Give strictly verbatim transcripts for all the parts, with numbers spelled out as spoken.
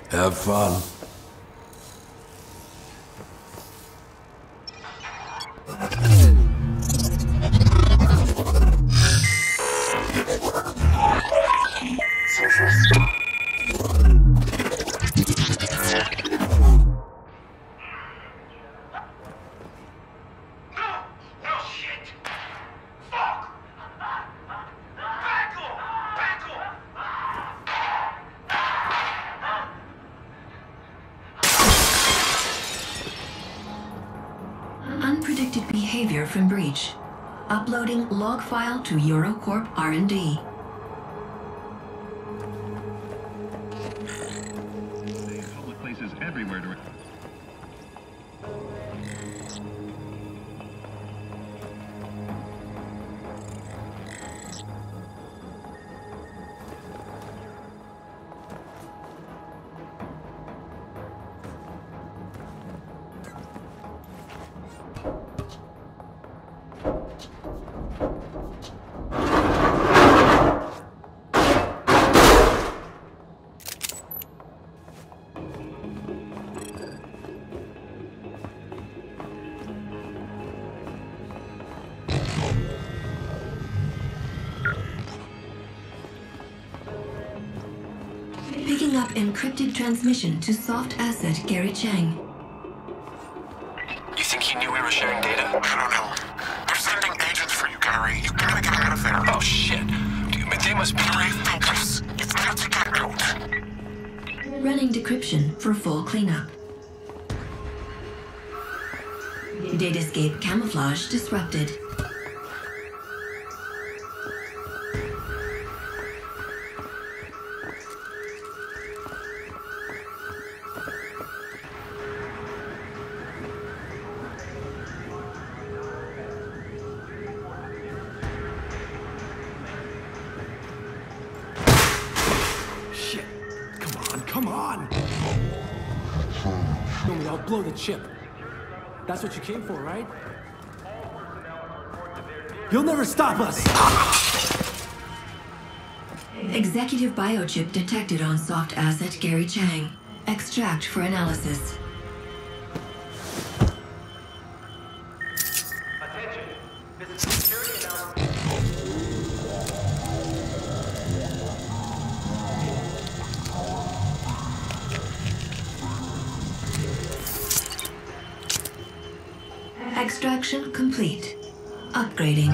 Have fun. Unpredicted behavior from breach. Uploading log file to Eurocorp R and D. Public places everywhere to... Picking up encrypted transmission to soft asset Gary Chang. You think he knew we were sharing data? I don't know. They're sending agents for you, Gary. You gotta get out of there. Oh, shit. Dude, but they must be... Gary, focus. You've got to get out. Running decryption for full cleanup. Datascape camouflage disrupted. Shit. Come on, come on! No, I'll blow the chip. That's what you came for, right? You'll never stop us! Executive biochip detected on soft asset Gary Chang. Extract for analysis. Attention. This is a security announcement. Extraction complete. Upgrading.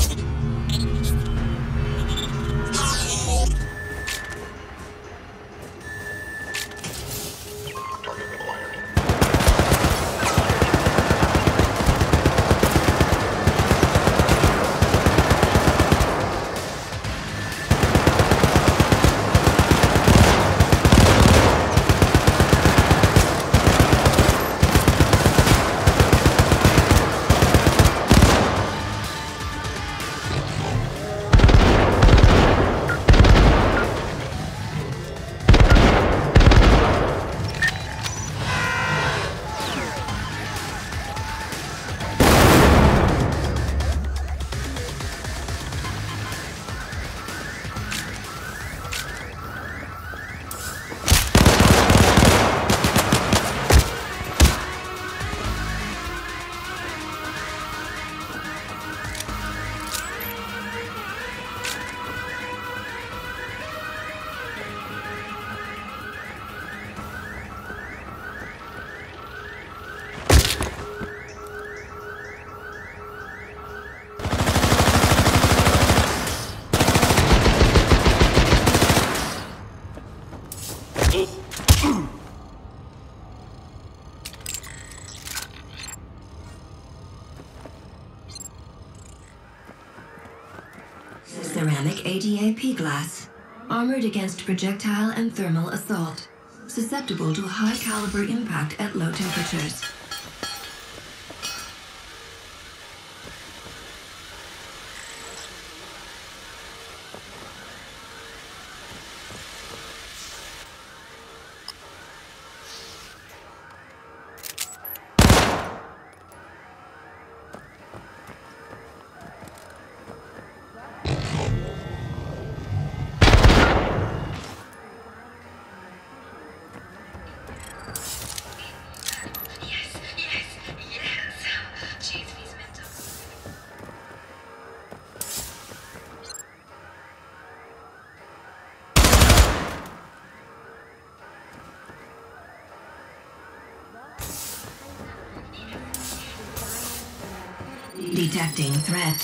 Ceramic A D A P glass. Armored against projectile and thermal assault. Susceptible to high caliber impact at low temperatures. Detecting threat.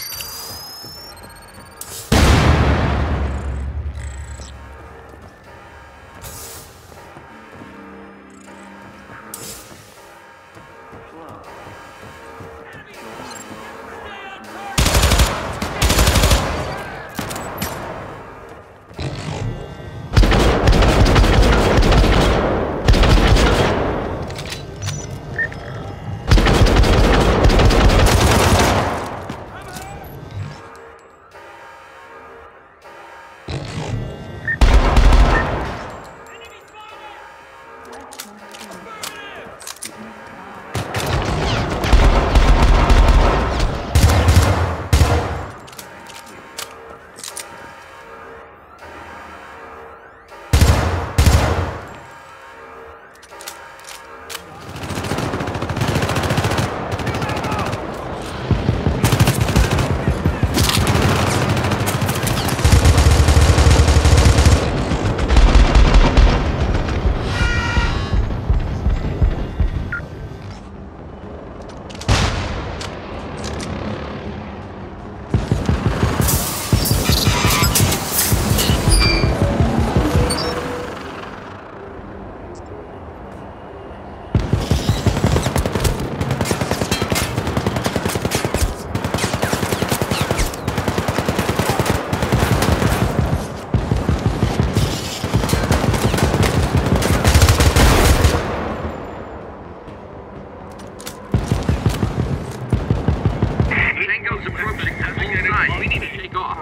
We need to take off.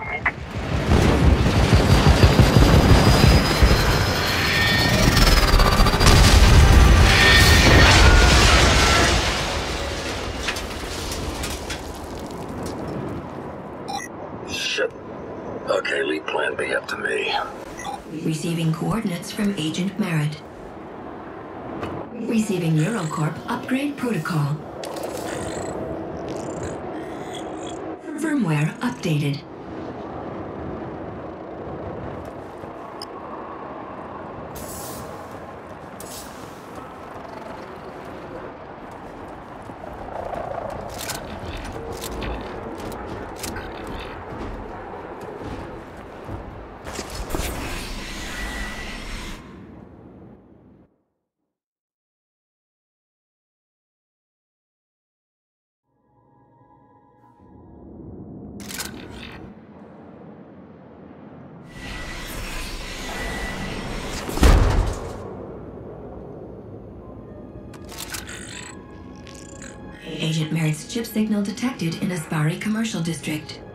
Shit. Okay, lead plan B up to me. Receiving coordinates from Agent Merritt. Receiving Eurocorp upgrade protocol. Firmware updated. Agent Merritt's chip signal detected in Aspari Commercial District.